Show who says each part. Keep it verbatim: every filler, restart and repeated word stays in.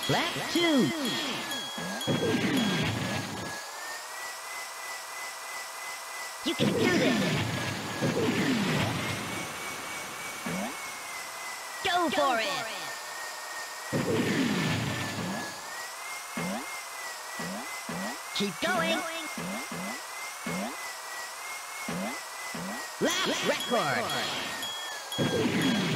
Speaker 1: Lap two. You can do this. Go for it. Keep going. Lap record.